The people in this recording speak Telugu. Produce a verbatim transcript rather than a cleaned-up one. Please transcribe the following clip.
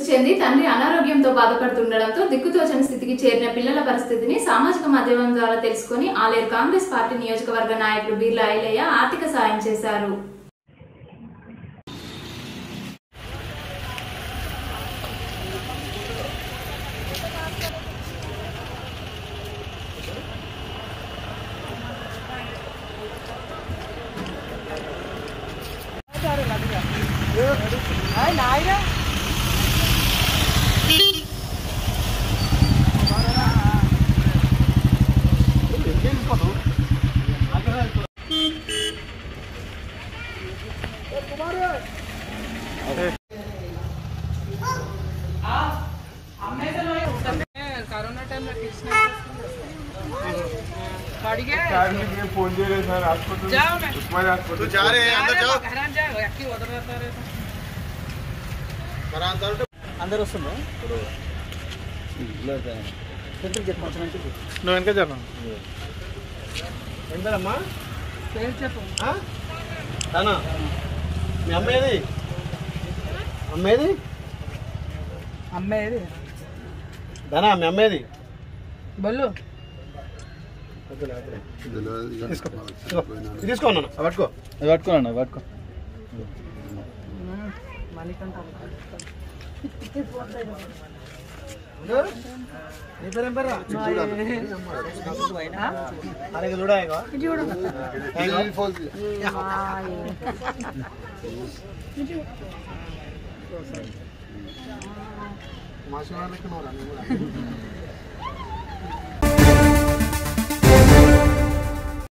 చెంది తండ్రి అనారోగ్యంతో బాధపడుతుండడంతో దిక్కుతోచని స్థితికి చేరిన పిల్లల పరిస్థితిని సామాజిక మాధ్యమం ద్వారా తెలుసుకుని ఆలేరు కాంగ్రెస్ పార్టీ నియోజకవర్గ నాయకులు బీర్లా ఐలయ్య ఆర్థిక సాయం చేశారు. कोरोना टाइम फोन दे रहे सर हॉस्पिटल जाओ मैं उस्मान हॉस्पिटल जा रहे हैं अंदर जाओ घर जाओ एक्टिव उधर रहता रे మరి అందరూ అందరూ వస్తున్నా లేదు సెంటర్ చెప్పు కొంచెం నుంచి నువ్వు వెనక చెప్పు ఎందరమ్మా పేరు చెప్పు ఆ తానా మీ అమ్మేది అమ్మేది అమ్మేది దానా మీ అమ్మేది బొల్లు తీసుకో పట్టుకో పట్టుకోండి పట్టుకో చూడ